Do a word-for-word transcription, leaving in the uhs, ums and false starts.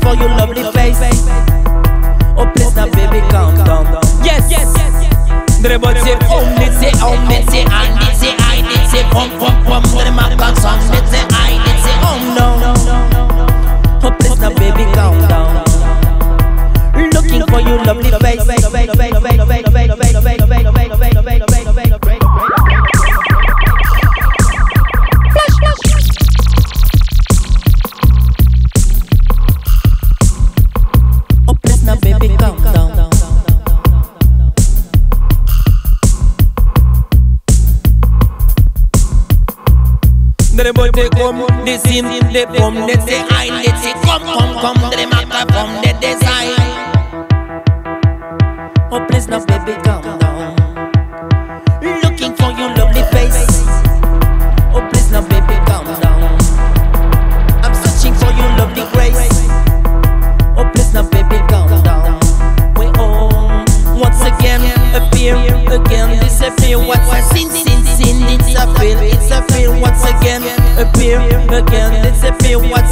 for your lovely face. Oh please now baby calm down. Yes, yes, Dribble say oh, me say oh, me say I, me say I, me say pum pum pum. Dribble my back song, me say I, me say oh no. Oh please now baby calm down. Looking for your lovely face. They come, they sing, they come, they say I, they say come, come, come, they matter from the design. Oh please now baby calm down. Looking for your lovely face. Oh please now baby calm down. I'm searching for your lovely grace. Oh please now baby calm down. We all once again appear, again disappear. What's a sin, sin, sin, it's a feel, it's a feel. Once again appear, again disappear. What's